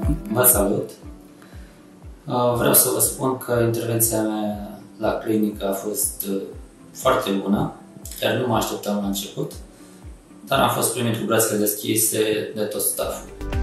Vă salut! Vreau să vă spun că intervenția mea la clinică a fost foarte bună. Chiar nu mă așteptam la început, dar am fost primit cu brațele deschise de tot stafful.